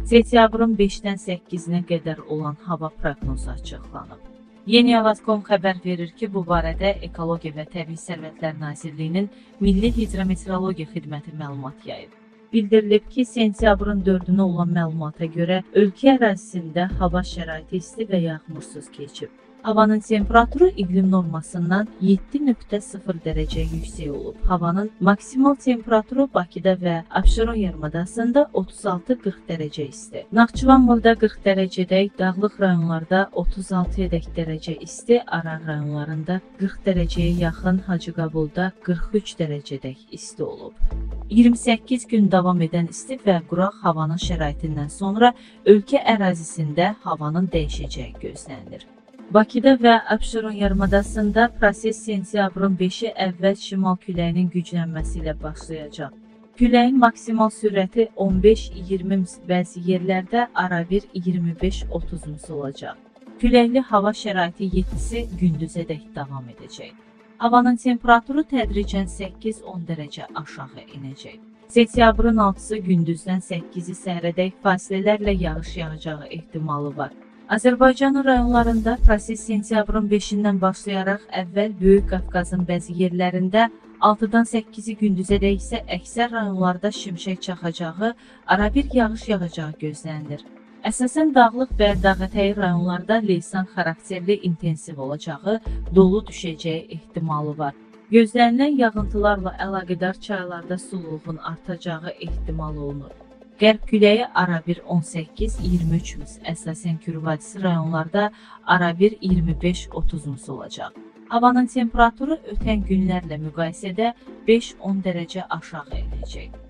Sentyabrın 5-dən 8-nə qədər olan hava proqnozu açıqlanıb. Yeni Avazkom xəbər verir ki, bu barədə Ekologiya və Təbii Sərvətlər Nazirliyinin Milli Hidrometeorologiya Xidməti məlumat yayıb. Bildirilib ki, sentyabrın 4-ünə olan məlumata görə ölkə ərazisində hava şəraiti isti və yağmursuz keçib. Havanın temperaturu iqlim normasından 7,0 dərəcə yüksək olub. Havanın maksimal temperaturu Bakıda və Abşeron yarımadasında 36-40 dərəcə isti. Naxçıvanlıda 40 dərəcədək, dağlıq rayonlarda 36 dərəcə isti, Aran rayonlarında 40 dərəcəyə yaxın, Hacıqabulda 43 dərəcədək isti olub. 28 gün davam edən isti və quraq havanın şəraitindən sonra ölkə ərazisində havanın dəyişəcəyi gözlənilir. Bakıda və Abşeron yarımadasında proses sentyabrın 5-i əvvəl şimal küləyinin güclənməsi ilə başlayacaq. Küləyin maksimal sürəti 15-20 bəzi yerlərdə arabir 25-30 olacaq. Küləkli hava şəraiti 7-si gündüzədək davam edəcək. Havanın temperaturu tədricən 8-10 dərəcə aşağı enəcək. Sentyabrın 6-sı gündüzdən 8-i səhərədək fasilələrlə yağış yağacağı ehtimalı var. Azərbaycanın rayonlarında proses sentyabrın 5-dən başlayaraq əvvəl Böyük Qafqazın bəzi yerlərində, 6-dan 8-i gündüzədək isə əksər rayonlarda şimşək çaxacağı, arabir yağış yağacağı gözlənilir. Əsasən dağlıq və dağətəyi rayonlarda leysan xarakterli intensiv olacağı, dolu düşəcəyi ehtimalı var. Gözlənilən yağıntılarla əlaqədar çaylarda sululuğun artacağı ehtimal olunur. Qərb küləyi arabir 18-23, əsasən Kür vadisi rayonlarda arabir 25-30 olacaq. Havanın temperaturu ötən günlərlə müqayisədə 5-10 dərəcə aşağı enəcək.